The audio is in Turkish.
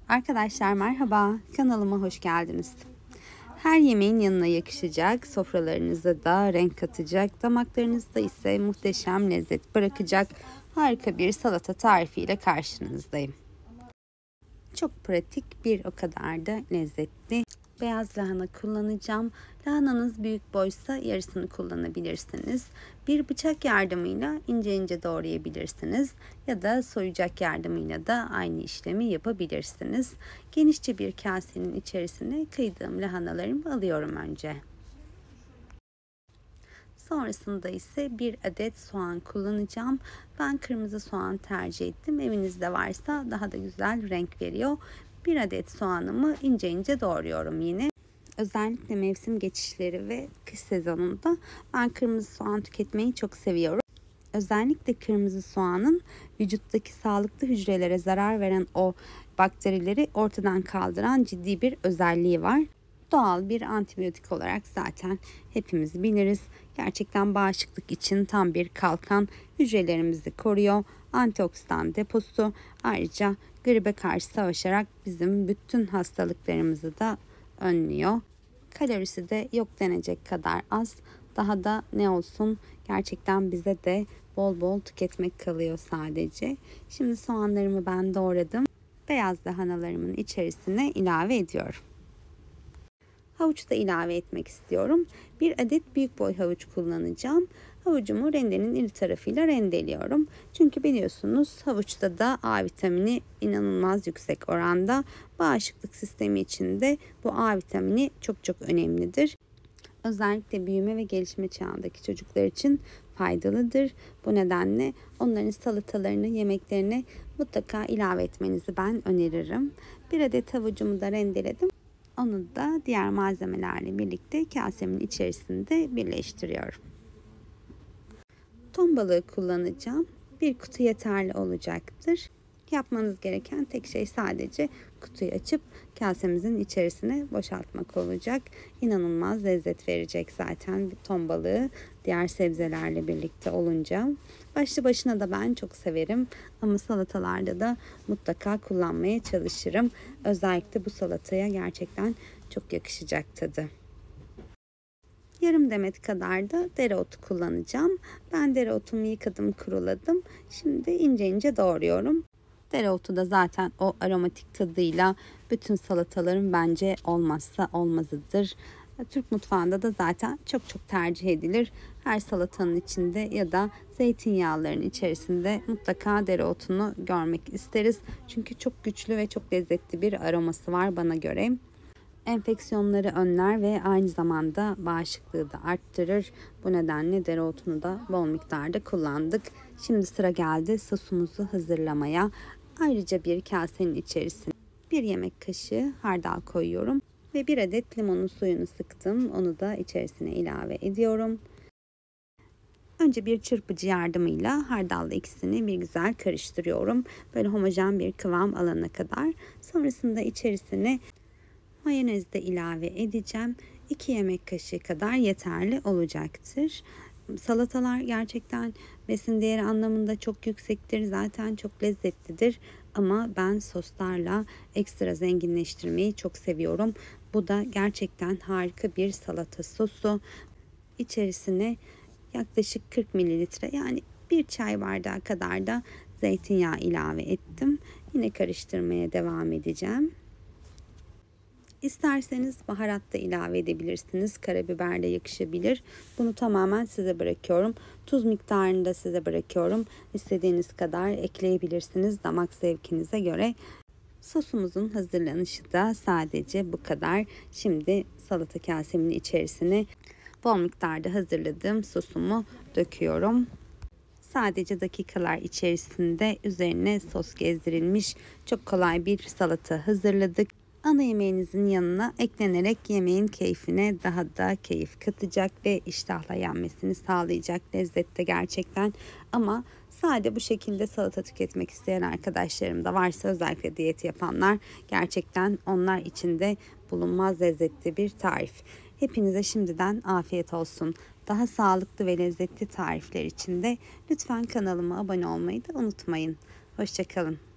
Arkadaşlar merhaba, kanalıma hoş geldiniz. Her yemeğin yanına yakışacak, sofralarınıza da renk katacak, damaklarınızda ise muhteşem lezzet bırakacak harika bir salata tarifiyle karşınızdayım. Çok pratik, bir o kadar da lezzetli. Beyaz lahana kullanacağım. Lahananız büyük boysa yarısını kullanabilirsiniz. Bir bıçak yardımıyla ince ince doğrayabilirsiniz. Ya da soyacak yardımıyla da aynı işlemi yapabilirsiniz. Genişçe bir kasenin içerisine kıydığım lahanalarımı alıyorum önce. Sonrasında ise bir adet soğan kullanacağım. Ben kırmızı soğan tercih ettim. Evinizde varsa daha da güzel renk veriyor. Bir adet soğanımı ince ince doğruyorum yine. Özellikle mevsim geçişleri ve kış sezonunda ben kırmızı soğan tüketmeyi çok seviyorum. Özellikle kırmızı soğanın vücuttaki sağlıklı hücrelere zarar veren o bakterileri ortadan kaldıran ciddi bir özelliği var. Doğal bir antibiyotik olarak zaten hepimiz biliriz. Gerçekten bağışıklık için tam bir kalkan, hücrelerimizi koruyor. Antioksidan deposu, ayrıca gribe karşı savaşarak bizim bütün hastalıklarımızı da önlüyor. Kalorisi de yok denecek kadar az. Daha da ne olsun, gerçekten bize de bol bol tüketmek kalıyor sadece. Şimdi soğanlarımı ben doğradım. Beyaz lahanalarımın içerisine ilave ediyorum. Havuç da ilave etmek istiyorum. Bir adet büyük boy havuç kullanacağım. Havucumu rendenin iri tarafıyla rendeliyorum. Çünkü biliyorsunuz havuçta da A vitamini inanılmaz yüksek oranda. Bağışıklık sistemi için de bu A vitamini çok çok önemlidir. Özellikle büyüme ve gelişme çağındaki çocuklar için faydalıdır. Bu nedenle onların salatalarını, yemeklerine mutlaka ilave etmenizi ben öneririm. Bir adet havucumu da rendeledim. Onu da diğer malzemelerle birlikte kasemin içerisinde birleştiriyorum. Ton balığı kullanacağım. Bir kutu yeterli olacaktır. Yapmanız gereken tek şey sadece kutuyu açıp kasemizin içerisine boşaltmak olacak. İnanılmaz lezzet verecek zaten bir ton balığı diğer sebzelerle birlikte olunca. Başlı başına da ben çok severim ama salatalarda da mutlaka kullanmaya çalışırım. Özellikle bu salataya gerçekten çok yakışacak tadı. Yarım demet kadar da dereotu kullanacağım. Ben dereotumu yıkadım, kuruladım. Şimdi ince ince doğruyorum. Dereotu da zaten o aromatik tadıyla bütün salataların bence olmazsa olmazıdır. Türk mutfağında da zaten çok çok tercih edilir. Her salatanın içinde ya da zeytinyağlarının içerisinde mutlaka dereotunu görmek isteriz. Çünkü çok güçlü ve çok lezzetli bir aroması var bana göre. Enfeksiyonları önler ve aynı zamanda bağışıklığı da arttırır. Bu nedenle dereotunu da bol miktarda kullandık. Şimdi sıra geldi sosumuzu hazırlamaya. Ayrıca bir kasenin içerisine bir yemek kaşığı hardal koyuyorum. Ve bir adet limonun suyunu sıktım. Onu da içerisine ilave ediyorum. Önce bir çırpıcı yardımıyla hardalla ikisini bir güzel karıştırıyorum. Böyle homojen bir kıvam alana kadar. Sonrasında içerisine mayonez de ilave edeceğim. 2 yemek kaşığı kadar yeterli olacaktır. Salatalar gerçekten besin değeri anlamında çok yüksektir. Zaten çok lezzetlidir. Ama ben soslarla ekstra zenginleştirmeyi çok seviyorum. Bu da gerçekten harika bir salata sosu. İçerisine yaklaşık 40 mililitre yani bir çay bardağı kadar da zeytinyağı ilave ettim. Yine karıştırmaya devam edeceğim. İsterseniz baharat da ilave edebilirsiniz. Karabiber de yakışabilir. Bunu tamamen size bırakıyorum. Tuz miktarını da size bırakıyorum. İstediğiniz kadar ekleyebilirsiniz damak zevkinize göre. Sosumuzun hazırlanışı da sadece bu kadar. Şimdi salata kasemin içerisine bol miktarda hazırladığım sosumu döküyorum. Sadece dakikalar içerisinde üzerine sos gezdirilmiş çok kolay bir salata hazırladık. Ana yemeğinizin yanına eklenerek yemeğin keyfine daha da keyif katacak ve iştahla yenmesini sağlayacak lezzette gerçekten. Ama sade bu şekilde salata tüketmek isteyen arkadaşlarım da varsa, özellikle diyet yapanlar, gerçekten onlar için de bulunmaz lezzetli bir tarif. Hepinize şimdiden afiyet olsun. Daha sağlıklı ve lezzetli tarifler için de lütfen kanalıma abone olmayı da unutmayın. Hoşça kalın.